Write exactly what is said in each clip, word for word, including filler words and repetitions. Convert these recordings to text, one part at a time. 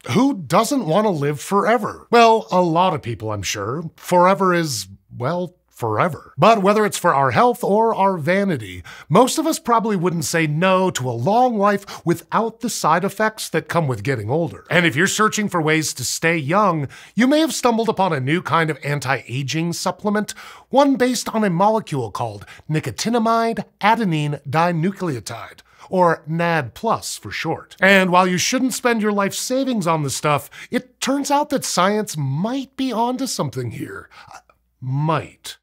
Who doesn't want to live forever? Well, a lot of people, I'm sure. Forever is, well, forever. But whether it's for our health or our vanity, most of us probably wouldn't say no to a long life without the side effects that come with getting older. And if you're searching for ways to stay young, you may have stumbled upon a new kind of anti-aging supplement, one based on a molecule called nicotinamide adenine dinucleotide, or N A D plus for short. And while you shouldn't spend your life savings on this stuff, it turns out that science might be onto something here. Might.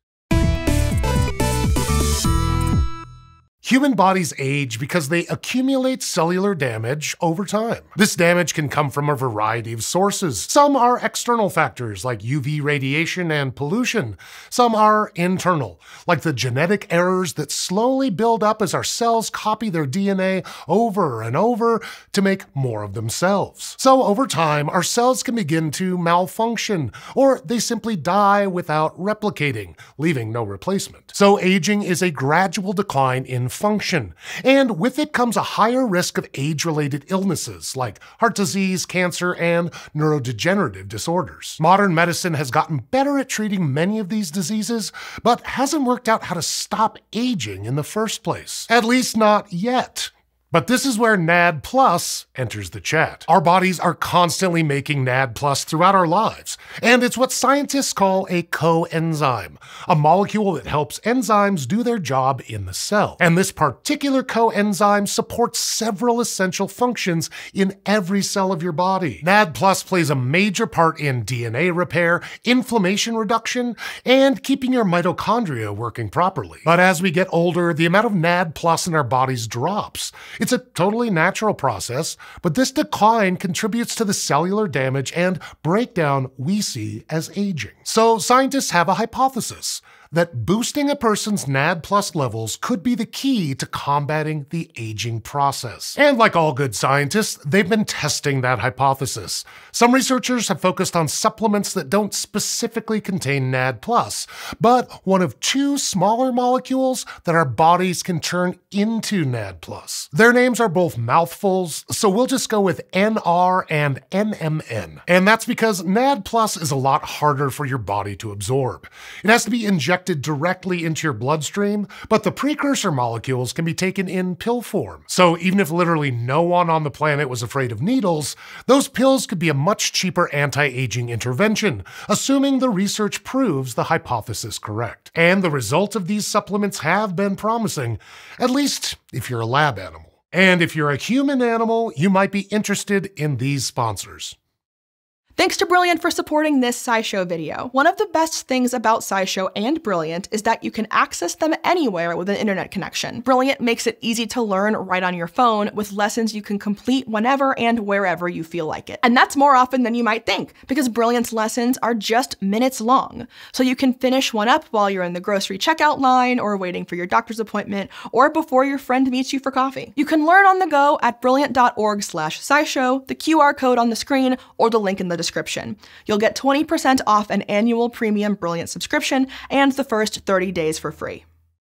Human bodies age because they accumulate cellular damage over time. This damage can come from a variety of sources. Some are external factors like U V radiation and pollution. Some are internal, like the genetic errors that slowly build up as our cells copy their D N A over and over to make more of themselves. So over time, our cells can begin to malfunction, or they simply die without replicating, leaving no replacement. So aging is a gradual decline in function, and with it comes a higher risk of age-related illnesses like heart disease, cancer, and neurodegenerative disorders. Modern medicine has gotten better at treating many of these diseases, but hasn't worked out how to stop aging in the first place. At least not yet. But this is where N A D plus enters the chat. Our bodies are constantly making N A D plus throughout our lives, and it's what scientists call a coenzyme, a molecule that helps enzymes do their job in the cell. And this particular coenzyme supports several essential functions in every cell of your body. N A D plus plays a major part in D N A repair, inflammation reduction, and keeping your mitochondria working properly. But as we get older, the amount of N A D plus in our bodies drops. It's a totally natural process, but this decline contributes to the cellular damage and breakdown we see as aging. So scientists have a hypothesis that boosting a person's N A D plus levels could be the key to combating the aging process. And like all good scientists, they've been testing that hypothesis. Some researchers have focused on supplements that don't specifically contain N A D plus, but one of two smaller molecules that our bodies can turn into N A D plus. Their names are both mouthfuls, so we'll just go with N R and N M N. And that's because N A D plus is a lot harder for your body to absorb. It has to be injected directly into your bloodstream, but the precursor molecules can be taken in pill form. So even if literally no one on the planet was afraid of needles, those pills could be a much cheaper anti-aging intervention, assuming the research proves the hypothesis correct. And the results of these supplements have been promising, at least if you're a lab animal. And if you're a human animal, you might be interested in these sponsors. Thanks to Brilliant for supporting this SciShow video. One of the best things about SciShow and Brilliant is that you can access them anywhere with an internet connection. Brilliant makes it easy to learn right on your phone with lessons you can complete whenever and wherever you feel like it. And that's more often than you might think, because Brilliant's lessons are just minutes long. So you can finish one up while you're in the grocery checkout line, or waiting for your doctor's appointment, or before your friend meets you for coffee. You can learn on the go at brilliant dot org slash scishow, the Q R code on the screen, or the link in the description. You'll get twenty percent off an annual premium Brilliant subscription and the first thirty days for free.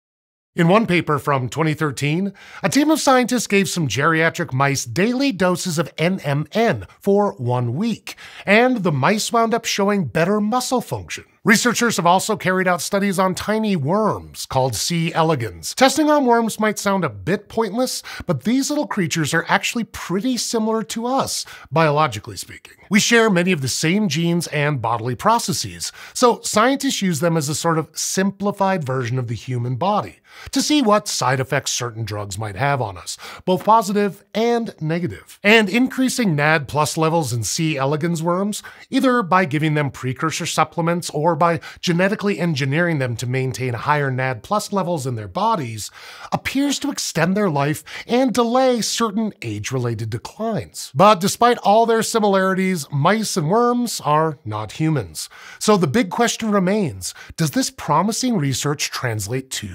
In one paper from twenty thirteen, a team of scientists gave some geriatric mice daily doses of N M N for one week, and the mice wound up showing better muscle function. Researchers have also carried out studies on tiny worms called C. elegans. Testing on worms might sound a bit pointless, but these little creatures are actually pretty similar to us, biologically speaking. We share many of the same genes and bodily processes, so scientists use them as a sort of simplified version of the human body to see what side effects certain drugs might have on us, both positive and negative. And increasing N A D plus levels in C. elegans worms, either by giving them precursor supplements or by genetically engineering them to maintain higher N A D plus levels in their bodies, appears to extend their life and delay certain age-related declines. But despite all their similarities, mice and worms are not humans. So the big question remains, does this promising research translate to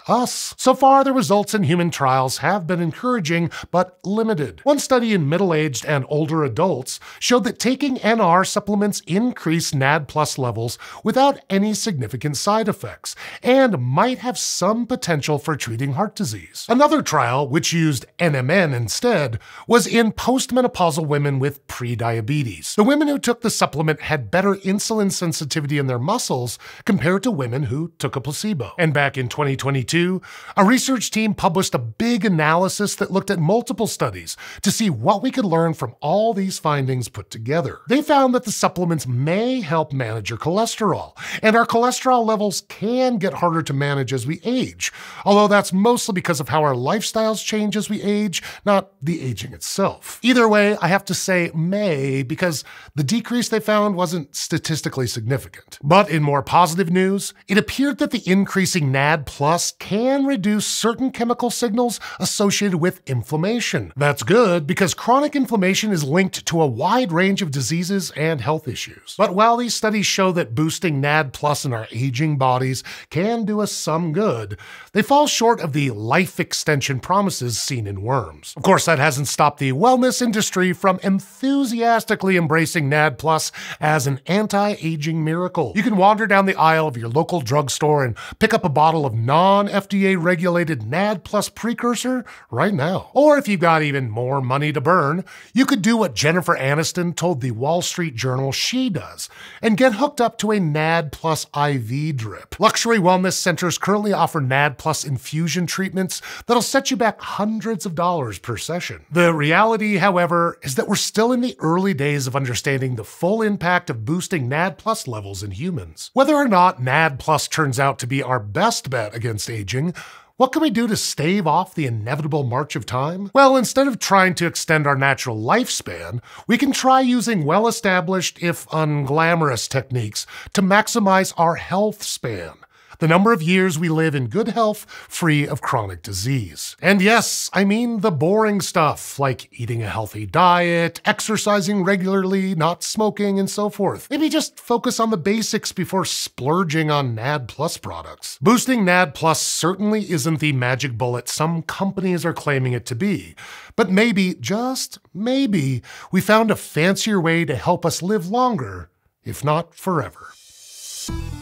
us. So far, the results in human trials have been encouraging, but limited. One study in middle-aged and older adults showed that taking N R supplements increased N A D plus levels without any significant side effects, and might have some potential for treating heart disease. Another trial, which used N M N instead, was in postmenopausal women with prediabetes. The women who took the supplement had better insulin sensitivity in their muscles compared to women who took a placebo. And back in twenty twenty-two, a research team published a big analysis that looked at multiple studies to see what we could learn from all these findings put together. They found that the supplements may help manage your cholesterol, and our cholesterol levels can get harder to manage as we age, although that's mostly because of how our lifestyles change as we age, not the aging itself. Either way, I have to say may, because the decrease they found wasn't statistically significant. But in more positive news, it appeared that the increasing N A D plus can reduce certain chemical signals associated with inflammation. That's good, because chronic inflammation is linked to a wide range of diseases and health issues. But while these studies show that boosting N A D plus in our aging bodies can do us some good, they fall short of the life extension promises seen in worms. Of course, that hasn't stopped the wellness industry from enthusiastically embracing N A D plus as an anti-aging miracle. You can wander down the aisle of your local drugstore and pick up a bottle of non-F D A regulated N A D plus precursor right now. Or if you've got even more money to burn, you could do what Jennifer Aniston told the Wall Street Journal she does, and get hooked up to a N A D plus I V drip. Luxury wellness centers currently offer N A D plus infusion treatments that'll set you back hundreds of dollars per session. The reality, however, is that we're still in the early days of understanding the full impact of boosting N A D plus levels in humans. Whether or not N A D plus turns out to be our best bet against aging, what can we do to stave off the inevitable march of time? Well, instead of trying to extend our natural lifespan, we can try using well-established, if unglamorous, techniques to maximize our health span, the number of years we live in good health, free of chronic disease. And yes, I mean the boring stuff, like eating a healthy diet, exercising regularly, not smoking, and so forth. Maybe just focus on the basics before splurging on N A D plus products. Boosting N A D plus certainly isn't the magic bullet some companies are claiming it to be, but maybe, just maybe, we found a fancier way to help us live longer, if not forever.